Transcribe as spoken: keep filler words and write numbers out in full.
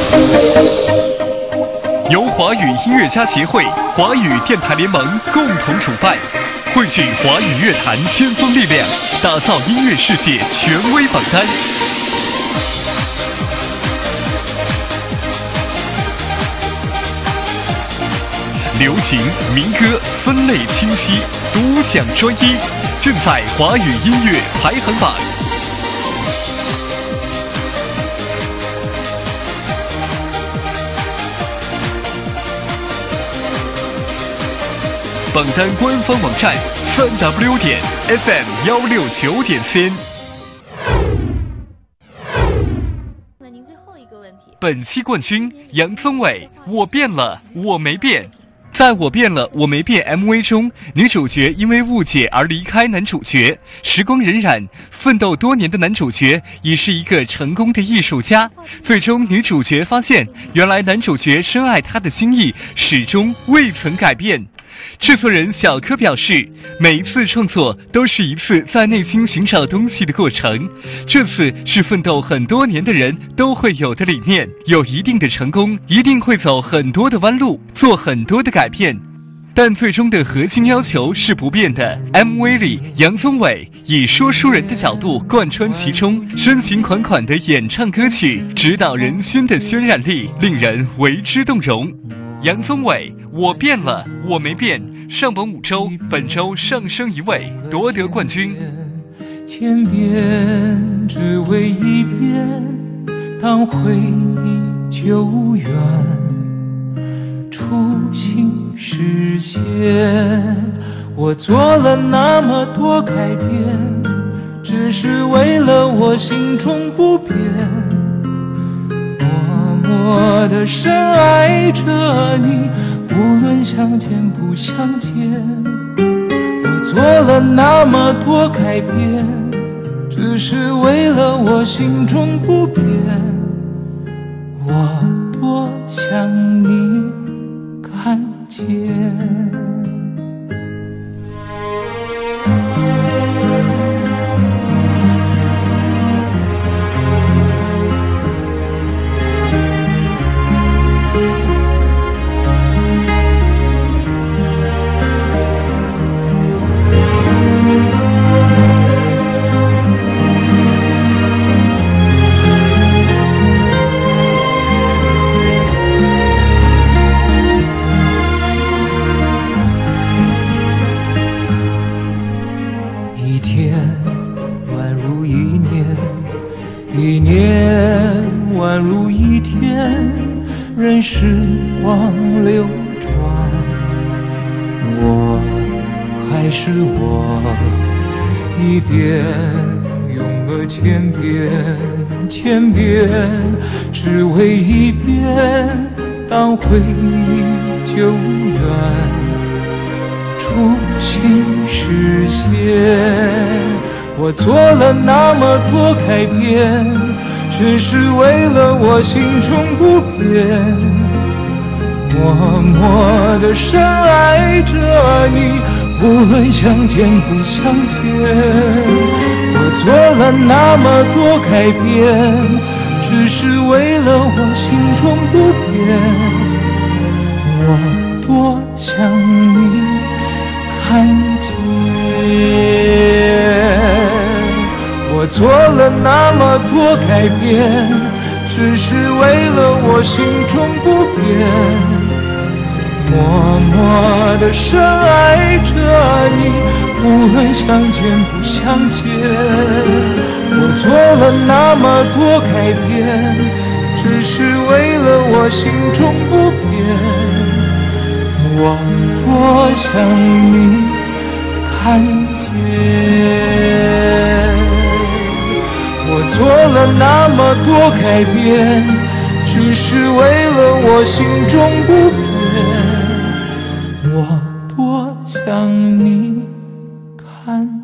由华语音乐家协会、华语电台联盟共同主办，汇聚华语乐坛先锋力量，打造音乐世界权威榜单。流行民歌分类清晰，独享专一，尽在华语音乐排行榜。榜单官方网站三 w 点 f m 幺六九点 c n。 那您最后一个问题。 本期冠军杨宗纬，我变了，我没变。在我变了，我没变 M V 中，女主角因为误解而离开男主角。时光荏苒，奋斗多年的男主角已是一个成功的艺术家。最终，女主角发现，原来男主角深爱她的心意始终未曾改变。制作人小柯表示，每一次创作都是一次在内心寻找东西的过程，这次是奋斗很多年的人都会有的理念，有一定的成功，一定会走很多的弯路，做很多的改变，但最终的核心要求是不变的。 M V 里，杨宗纬以说书人的角度贯穿其中，深情款款的演唱歌曲，直捣人心的渲染力令人为之动容。杨宗纬，我变了，我没变，上榜五周，本周上升一位，夺得冠军。 千遍只为一遍，当回忆久远，初心实现。我做了那么多改变，只是为了我心中不变。我的深爱着你，无论相见不相见。我做了那么多改变，只是为了我心中不变。我多想你看见。一年宛如一天，任时光流转，我还是我，一遍用了千遍千遍，只为一遍当回忆久远，初心实现。我做了那么多改变，只是为了我心中不变。默默地深爱着你，无论相见不相见。我做了那么多改变，只是为了我心中不变。我多想你看见。我做了那么多改变，只是为了我心中不变。默默地深爱着你，无论相见不相见。我做了那么多改变，只是为了我心中不变。我多想你看见。我做了那么多改变，只是为了我心中不变。我多想你看